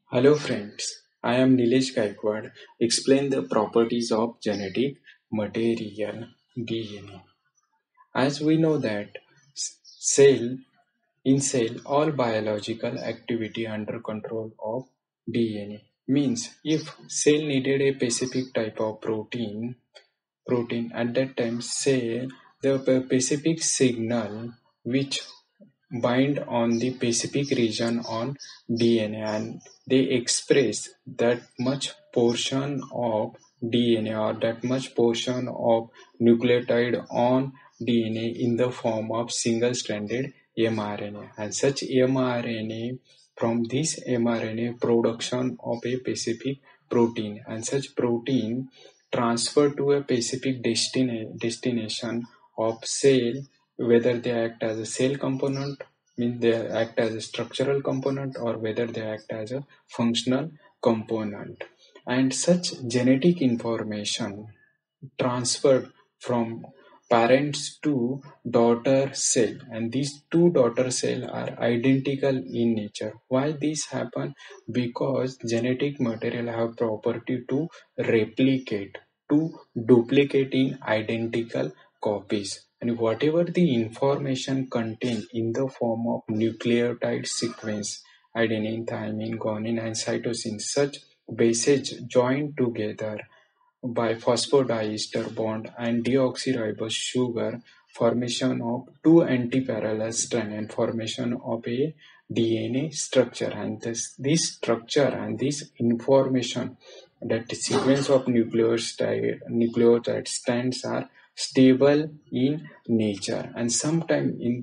Hello friends, I am Nilesh Gaikwad. Explain the properties of genetic material DNA. As we know that cell cell all biological activity under control of DNA means if cell needed a specific type of protein at that time say the specific signal which bind on the specific region on DNA and they express that much portion of DNA or that much portion of nucleotide on DNA in the form of single stranded mRNA, and such mRNA from this mRNA production of a specific protein, and such protein transfer to a specific destination of cell, whether they act as a cell component, means they act as a structural component, or whether they act as a functional component. And such genetic information transferred from parents to daughter cell, and these two daughter cell are identical in nature. Why this happen? Because genetic material have property to replicate, to duplicate in identical copies, and whatever the information contained in the form of nucleotide sequence, adenine, thymine, guanine and cytosine, such bases joined together by phosphodiester bond and deoxyribose sugar, formation of two antiparallel strands and formation of a DNA structure. And this structure and this information, that sequence of nucleotide strands are stable in nature, and sometimes in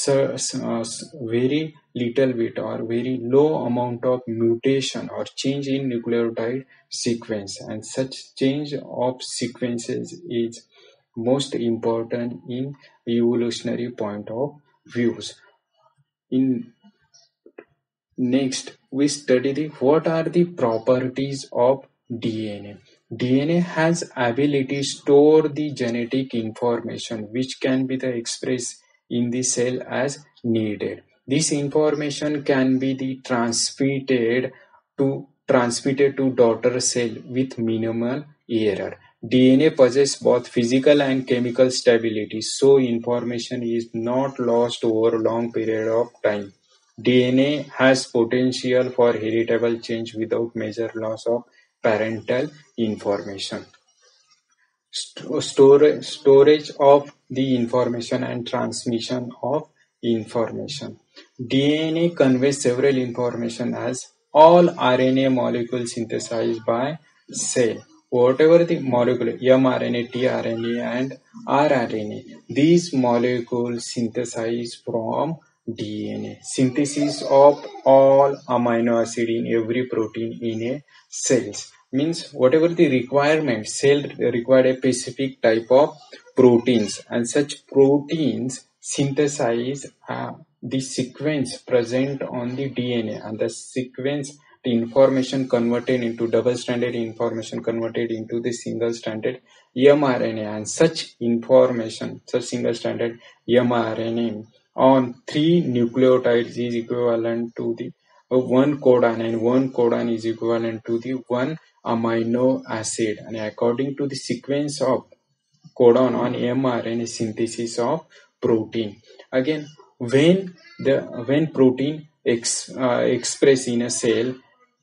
very little bit or very low amount of mutation or change in nucleotide sequence, and such change of sequences is most important in evolutionary point of views. In next we study the what are the properties of DNA. DNA has ability to store the genetic information which can be the expressed in the cell as needed. This information can be the transmitted to daughter cell with minimal error. DNA possesses both physical and chemical stability, so information is not lost over a long period of time. DNA has potential for heritable change without major loss of parental information. Storage of the information and transmission of information. DNA conveys several information as all RNA molecules synthesized by cell. Whatever the molecule, mRNA, tRNA and rRNA, these molecules synthesized from DNA. Synthesis of all amino acid in every protein in a cells means whatever the requirement, cell required a specific type of proteins, and such proteins synthesize the sequence present on the DNA, and the sequence, the information converted into double stranded information converted into the single stranded mRNA, and such information, such single stranded mRNA on three nucleotides is equivalent to the one codon, and one codon is equivalent to the one amino acid, and according to the sequence of codon on mRNA synthesis of protein. Again, when protein express in a cell,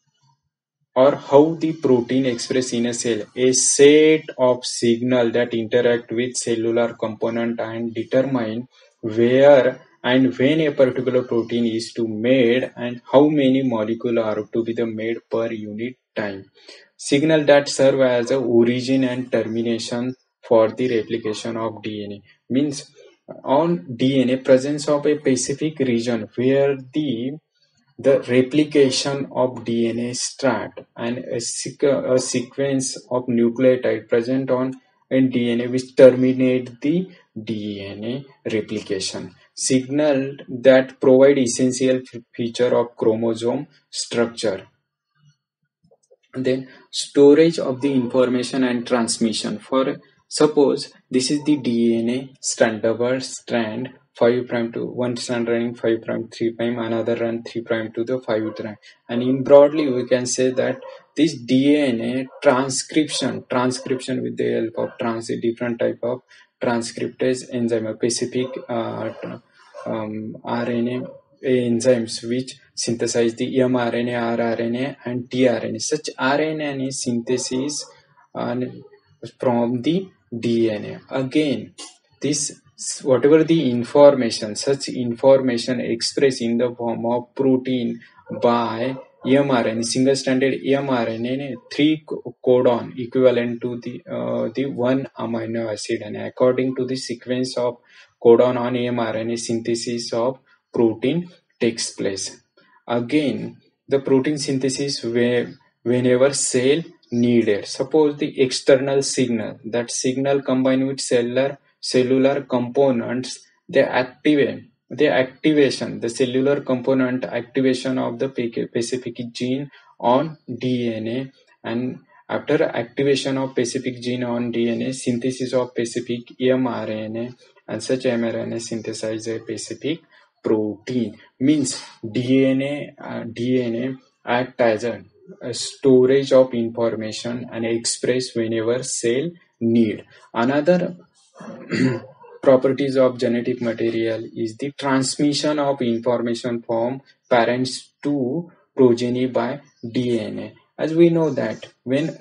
or how the protein express in a cell, a set of signal that interact with cellular component and determine where and when a particular protein is to made and how many molecules are to be the made per unit time. Signal that serve as a origin and termination for the replication of DNA means on DNA presence of a specific region where the replication of DNA strand and a sequence of nucleotide present on in DNA which terminate the DNA replication. Signal that provide essential feature of chromosome structure. And then storage of the information and transmission. For suppose this is the DNA strand, double strand 5 prime to one strand running 5 prime 3 prime, another run 3 prime to the 5 prime. And in broadly we can say that this DNA transcription with the help of different type of transcriptase enzyme, a specific RNA enzymes which synthesize the mRNA, rRNA, and tRNA. Such RNA synthesis from the DNA. Again, this whatever the information, such information expressed in the form of protein by mRNA, single-stranded mRNA, 3 codon equivalent to the 1 amino acid, and according to the sequence of codon on mRNA, synthesis of protein takes place. Again, the protein synthesis whenever cell needed. Suppose the external signal, that signal combined with cellular components, the cellular component activation of the specific gene on DNA, and after activation of specific gene on DNA, synthesis of specific mRNA, and such mRNA synthesize a specific protein. Means DNA act as a storage of information and express whenever cell need. Another properties of genetic material is the transmission of information from parents to progeny by DNA. As we know that when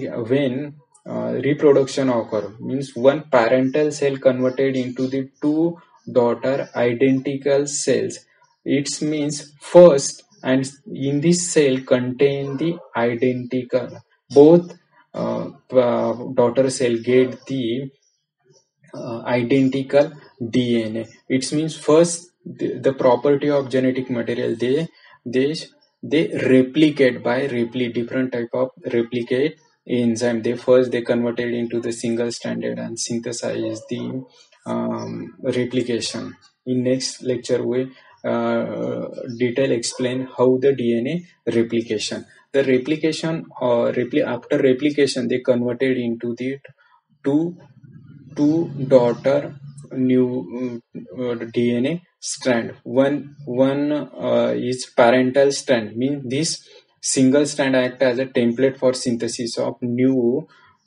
reproduction occur, means one parental cell converted into the two daughter identical cells. It means first, and in this cell contain the identical, both daughter cell get the identical DNA. It means first the property of genetic material, they replicate by different type of replicate enzyme. They converted into the single stranded and synthesize the replication. In next lecture we detail explain how the DNA replication. The replication after replication they converted into the two daughter new DNA strand. One is parental strand, means this single strand act as a template for synthesis of new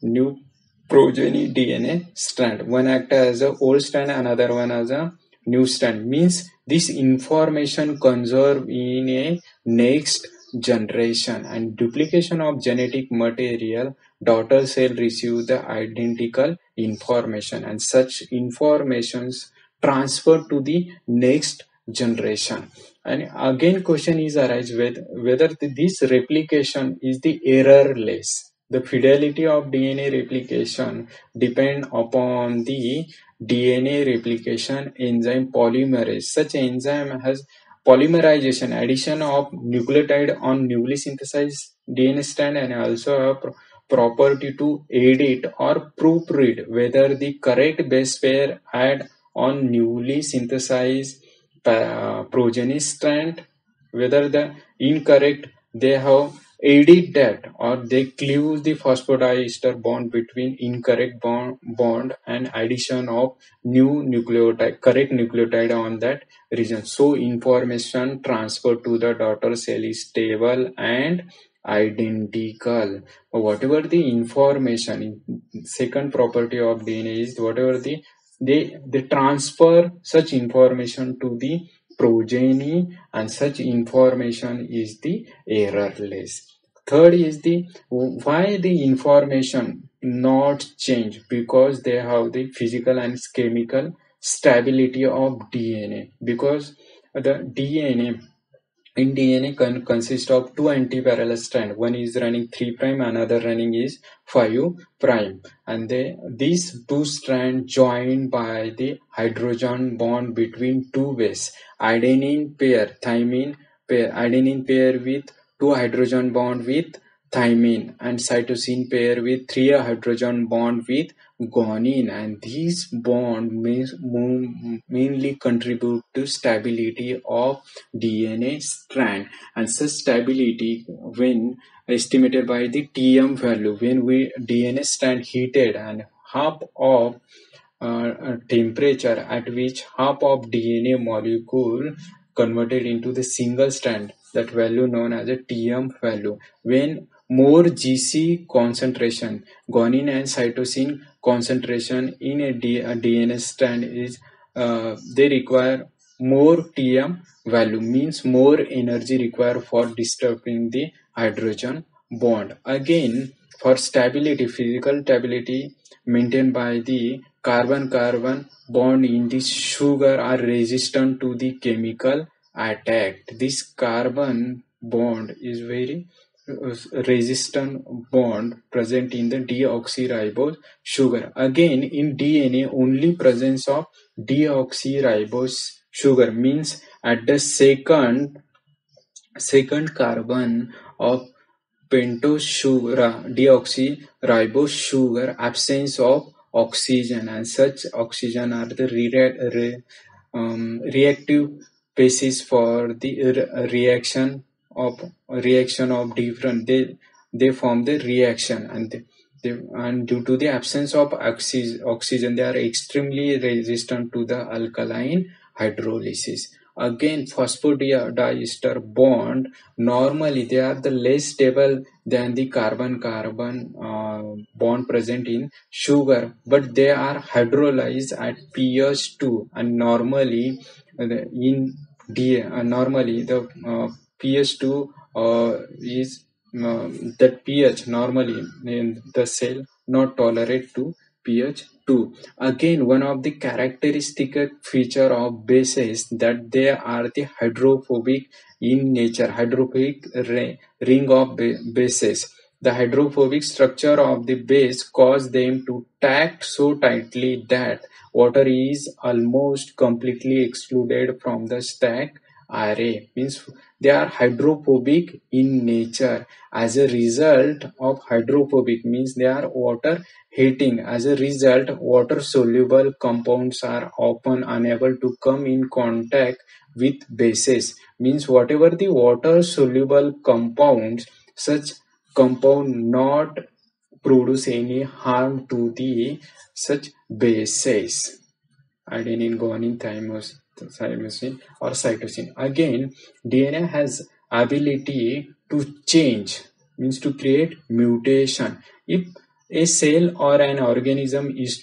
progeny DNA strand. One act as a old strand, another one as a new strand. Means this information conserved in a next generation, and duplication of genetic material, daughter cell receive the identical information, and such informations transferred to the next generation. And again question is arise whether this replication is the errorless. The fidelity of DNA replication depend upon the DNA replication enzyme polymerase. Such enzyme has polymerization, addition of nucleotide on newly synthesized DNA strand, and also a property to edit or proofread whether the correct base pair add on newly synthesized progeny strand, whether the incorrect they have edit that, or they cleave the phosphodiester bond between incorrect bond and addition of new nucleotide, correct nucleotide on that region. So information transfer to the daughter cell is stable and identical. Whatever the information, second property of DNA is whatever they transfer such information to the progeny, and such information is the errorless. Third is the why the information not change, because they have the physical and chemical stability of DNA, because the DNA consists of two antiparallel strands. One is running 3 prime, another running is 5 prime, and these two strands joined by the hydrogen bond between two bases. Adenine pair, thymine pair, adenine pair with 2 hydrogen bond with thymine, and cytosine pair with 3 hydrogen bond with guanine, and these bonds mainly contribute to stability of DNA strand. And such stability, when estimated by the Tm value, when we DNA strand heated and half of temperature at which half of DNA molecule converted into the single strand, that value known as a TM value. When more GC concentration, guanine and cytosine concentration in a DNA strand is, they require more TM value, means more energy required for disturbing the hydrogen bond. Again, for stability, physical stability maintained by the carbon-carbon bond in the sugar are resistant to the chemical attack. This carbon bond is very resistant bond present in the deoxyribose sugar. Again, in DNA, only presence of deoxyribose sugar, means at the second carbon of pentose sugar, deoxyribose sugar, absence of oxygen, and such oxygen are the reactive basis for the reaction of different, they form the reaction, and and due to the absence of oxygen, they are extremely resistant to the alkaline hydrolysis. Again, phosphodiester bond, normally they are the less stable than the carbon-carbon bond present in sugar, but they are hydrolyzed at pH 2, and normally normally the pH 2 is that pH normally in the cell not tolerate to pH 2. Again, one of the characteristic feature of bases that they are the hydrophobic in nature, hydrophobic ring of bases. The hydrophobic structure of the base cause them to tack so tightly that water is almost completely excluded from the stack array. Means they are hydrophobic in nature. As a result of hydrophobic, means they are water hating. As a result, water soluble compounds are often unable to come in contact with bases. Means whatever the water soluble compounds, such compound not produce any harm to the such bases, adenine, guanine, thymosin or cytosine. Again, DNA has ability to change, means to create mutation. If a cell or an organism is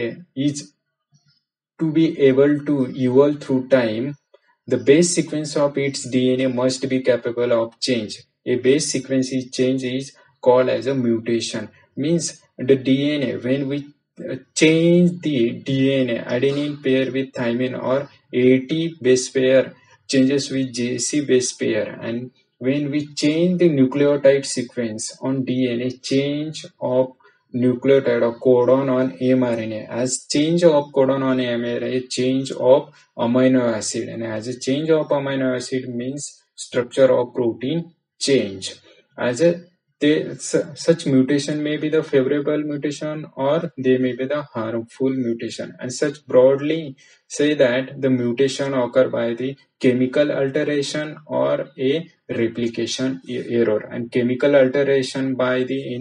to be able to evolve through time, the base sequence of its DNA must be capable of change. A base sequence is change is called as a mutation. Means the DNA, when we change the DNA, adenine pair with thymine or AT base pair changes with JC base pair, and when we change the nucleotide sequence on DNA, change of nucleotide or codon on mRNA, as change of codon on mRNA, change of amino acid, and as a change of amino acid means structure of protein change. As a such mutation may be the favorable mutation or they may be the harmful mutation, and such broadly say that the mutation occur by the chemical alteration or a replication error, and chemical alteration by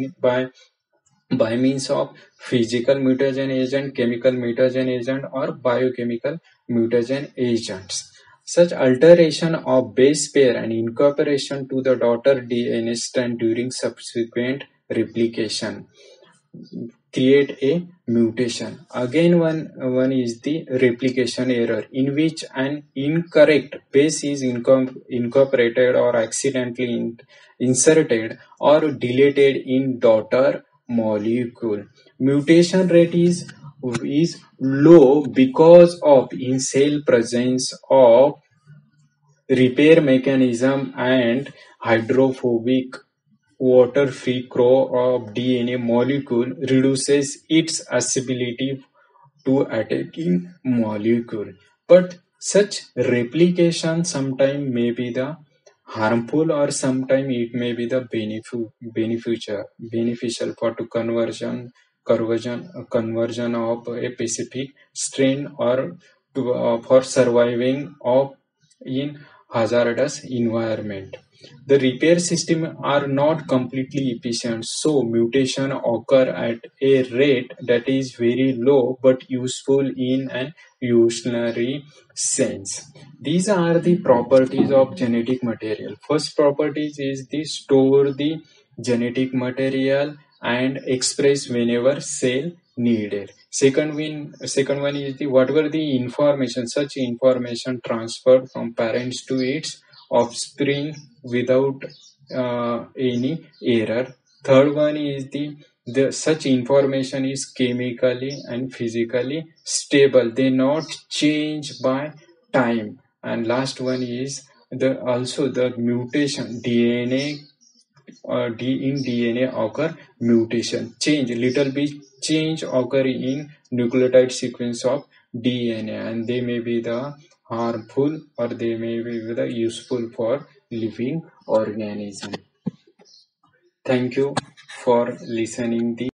means of physical mutagen agent, chemical mutagen agent, or biochemical mutagen agents. Such alteration of base pair and incorporation to the daughter DNA strand during subsequent replication create a mutation. Again, one is the replication error, in which an incorrect base is incorporated or accidentally inserted or deleted in daughter molecule. Mutation rate is low because of in cell presence of repair mechanism and hydrophobic water-free crow of DNA molecule reduces its ability to attacking molecule. But such replication sometimes may be the harmful or sometimes it may be the beneficial for to conversion of a specific strain or to, for surviving of in hazardous environment. The repair system are not completely efficient, so mutation occur at a rate that is very low but useful in an evolutionary sense. These are the properties of genetic material. First properties is the store the genetic material and express whenever cell needed. Second one is the whatever the information, such information transferred from parents to its offspring without any error. Third one is the such information is chemically and physically stable. They not change by time. And last one is the also the mutation DNA in DNA occur mutation change little bit change occur in nucleotide sequence of DNA, and they may be the harmful or they may be the useful for living organism. Thank you for listening the